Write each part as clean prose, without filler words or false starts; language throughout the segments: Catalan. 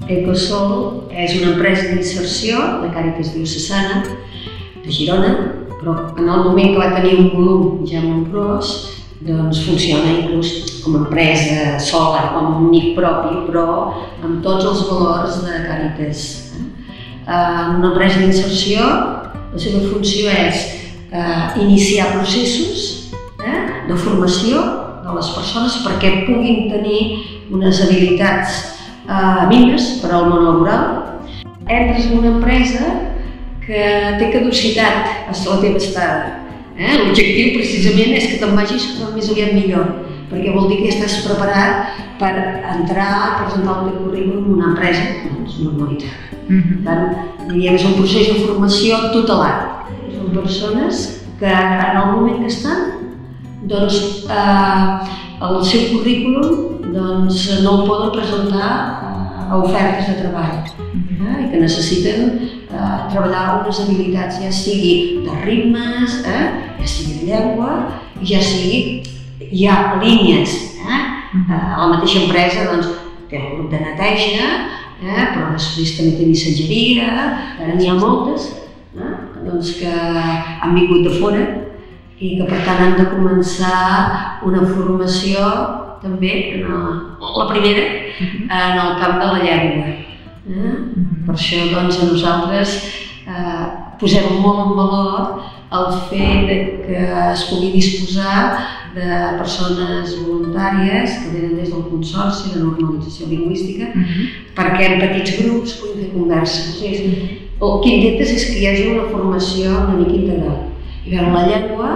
Ecosol és una empresa d'inserció de Càritas Diocesana de Girona, però en el moment que va tenir un volum ja molt gros, doncs funciona inclús com a empresa sola, com un únic propi, però amb tots els valors de Càritas. Una empresa d'inserció, la seva funció és iniciar processos de formació de les persones perquè puguin tenir unes habilitats mínimes per al món laboral. Entres en una empresa que té caducitat a la teva estada. L'objectiu precisament és que te'n vagis més aviat millor, perquè vol dir que estàs preparat per entrar a presentar el teu currículum en una empresa normalitzada. Per tant, diríem, és un procés de formació tutelat. Són persones que en el moment que estan, doncs el seu currículum no el poden presentar a ofertes de treball i que necessiten treballar unes habilitats, ja sigui de ritmes, ja sigui de llengua, ja sigui hi ha línies. A la mateixa empresa té el grup de neteja, però després també té missatgeria, ara n'hi ha moltes que han vingut de fora i que per tant han de començar una formació també, la primera, en el camp de la llengua. Per això a nosaltres posem molt en valor el fet que es pugui disposar de persones voluntàries que venen des del Consorci de Normalització Lingüística perquè en petits grups puguin fer converses. El que intentes és que hi hagi una formació una mica integral. I la llengua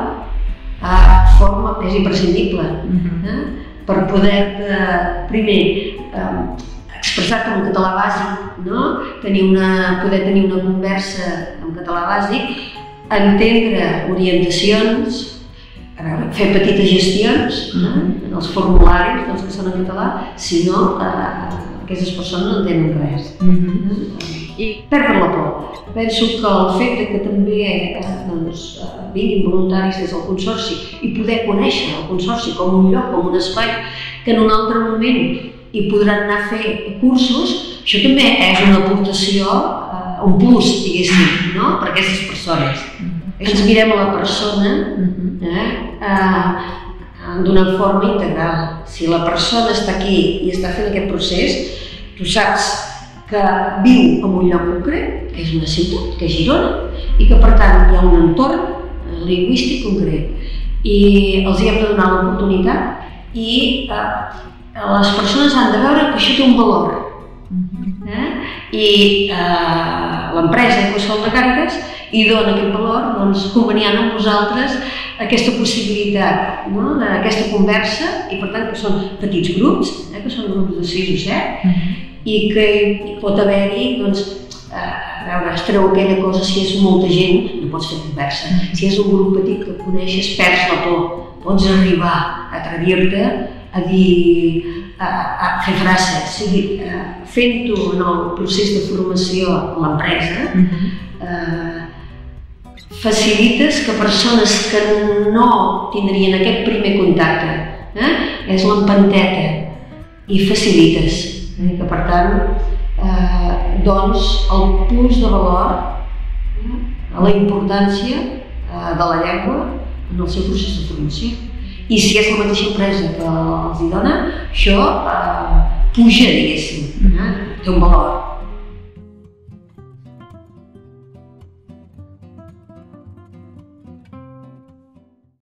és imprescindible per poder, primer, expressar-te en català bàsic, poder tenir una conversa en català bàsic, entendre orientacions, fer petites gestions en els formularis que són en català, si no, aquestes persones no entenen res. I perdre la por. Penso que el fet que també vinguin voluntaris des del Consorci i poder conèixer el Consorci com un lloc, com un espai, que en un altre moment hi podran anar a fer cursos, això també és una aportació, un plus, diguéssim, per a aquestes persones. Ens mirem a la persona d'una forma integral. Si la persona està aquí i està fent aquest procés, tu saps que viu en un lloc concret, que és una ciutat, que és Girona, i que per tant hi ha un entorn lingüístic concret. I els hi hem de donar l'oportunitat i les persones han de veure que això té un valor. I l'empresa Ecosol de Càritas hi dona aquest valor conveniant amb vosaltres aquesta possibilitat d'aquesta conversa i per tant que són petits grups, que són grups de 6 o 7 i que hi pot haver-hi, es treu aquella cosa, si és molta gent no pots fer conversa, si és un grup petit que coneixes perds la por, pots arribar a atrevir-te a dir, a fer frases, fent-ho en el procés de formació a l'empresa, facilites que persones que no tindrien aquest primer contacte, és l'empenteta, i facilites, que per tant dones el plus de valor a la importància de la llengua en el seu procés de formació. I si és la mateixa empresa que els hi dona, això puja, diguéssim, té un valor.